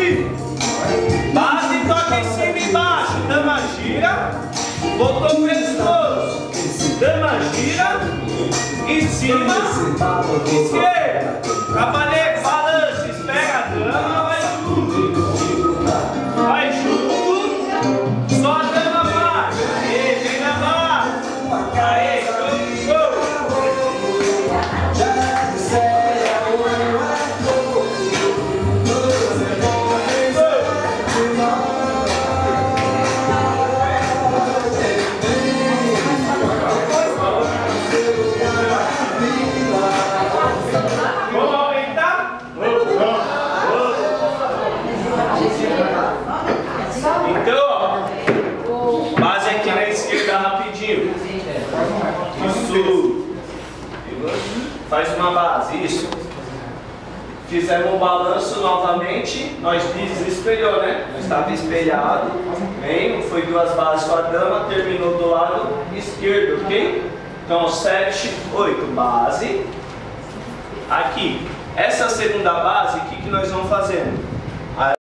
aqui. Base, toca em cima e embaixo. Dama gira. Botou o pescoço. Dama gira. Em cima. Esquerda. Cavaleiro, balança. Espera a dama. Vai junto. Vai junto. Só a dama vai. Aê, vem na base. Aê, show. Então, ó, base aqui na esquerda rapidinho. Isso. Faz uma base, isso. Fizemos um balanço novamente. Nós desespelhou, né? Nós estava espelhado. Bem, foi duas bases com a dama, terminou do lado esquerdo, ok? Então, 7, 8, base. Aqui. Essa segunda base, o que nós vamos fazendo?